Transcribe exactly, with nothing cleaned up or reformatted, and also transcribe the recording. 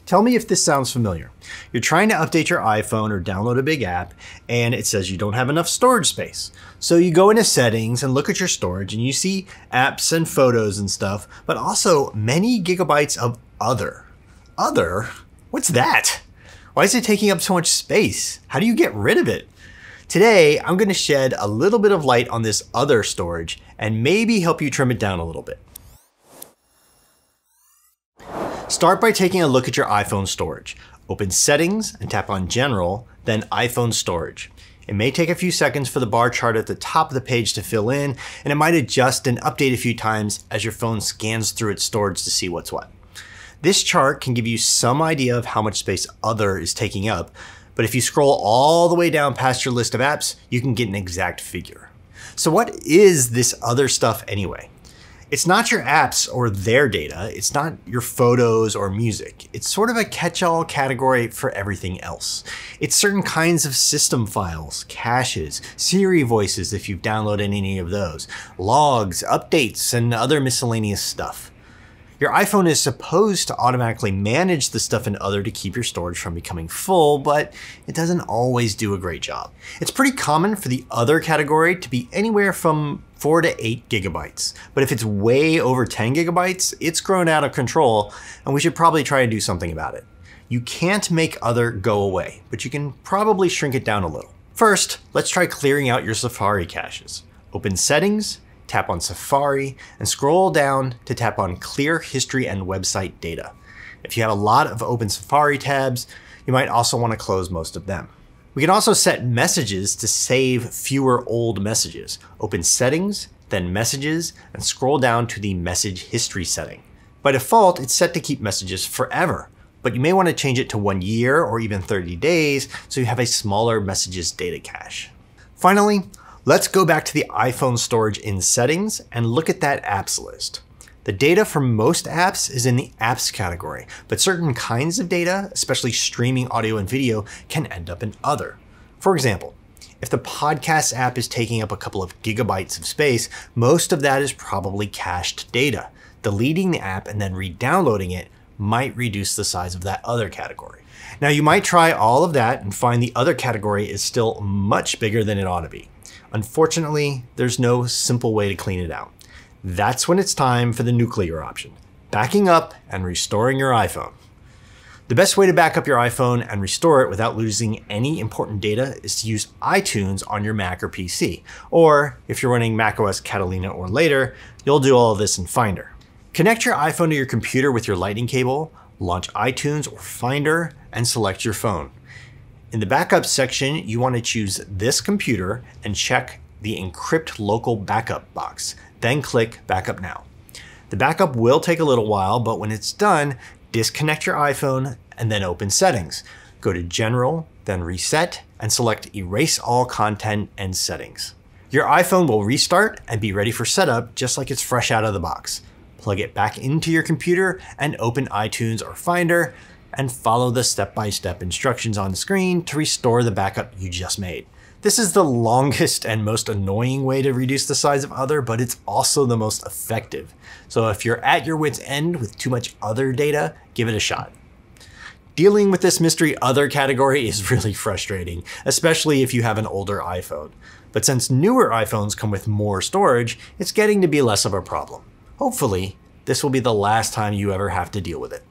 Tell me if this sounds familiar. You're trying to update your iPhone or download a big app, and it says you don't have enough storage space. So you go into settings and look at your storage, and you see apps and photos and stuff, but also many gigabytes of other. Other? What's that? Why is it taking up so much space? How do you get rid of it? Today, I'm going to shed a little bit of light on this other storage and maybe help you trim it down a little bit. Start by taking a look at your iPhone storage. Open Settings and tap on General, then iPhone Storage. It may take a few seconds for the bar chart at the top of the page to fill in, and it might adjust and update a few times as your phone scans through its storage to see what's what. This chart can give you some idea of how much space Other is taking up, but if you scroll all the way down past your list of apps, you can get an exact figure. So what is this other stuff anyway? It's not your apps or their data, it's not your photos or music. It's sort of a catch-all category for everything else. It's certain kinds of system files, caches, Siri voices if you've downloaded any of those, logs, updates, and other miscellaneous stuff. Your iPhone is supposed to automatically manage the stuff in Other to keep your storage from becoming full, but it doesn't always do a great job. It's pretty common for the Other category to be anywhere from four to eight gigabytes. But if it's way over ten gigabytes, it's grown out of control, and we should probably try to do something about it. You can't make Other go away, but you can probably shrink it down a little. First, let's try clearing out your Safari caches. Open Settings, tap on Safari, and scroll down to tap on Clear History and Website Data. If you have a lot of open Safari tabs, you might also want to close most of them. We can also set messages to save fewer old messages. Open Settings, then Messages, and scroll down to the Message History setting. By default, it's set to keep messages forever, but you may want to change it to one year or even thirty days so you have a smaller messages data cache. Finally, let's go back to the iPhone storage in Settings and look at that apps list. The data for most apps is in the apps category, but certain kinds of data, especially streaming audio and video, can end up in Other. For example, if the podcast app is taking up a couple of gigabytes of space, most of that is probably cached data. Deleting the app and then re-downloading it might reduce the size of that Other category. Now you might try all of that and find the Other category is still much bigger than it ought to be. Unfortunately, there's no simple way to clean it out. That's when it's time for the nuclear option, backing up and restoring your iPhone. The best way to back up your iPhone and restore it without losing any important data is to use iTunes on your Mac or P C. Or if you're running macOS Catalina or later, you'll do all of this in Finder. Connect your iPhone to your computer with your Lightning cable, launch iTunes or Finder, and select your phone. In the backup section, you want to choose this computer and check the Encrypt Local Backup box, then click Backup Now. The backup will take a little while, but when it's done, disconnect your iPhone and then open Settings. Go to General, then Reset, and select Erase All Content and Settings. Your iPhone will restart and be ready for setup just like it's fresh out of the box. Plug it back into your computer and open iTunes or Finder, and follow the step-by-step instructions on the screen to restore the backup you just made. This is the longest and most annoying way to reduce the size of Other, but it's also the most effective. So if you're at your wit's end with too much Other data, give it a shot. Dealing with this mystery Other category is really frustrating, especially if you have an older iPhone. But since newer iPhones come with more storage, it's getting to be less of a problem. Hopefully, this will be the last time you ever have to deal with it.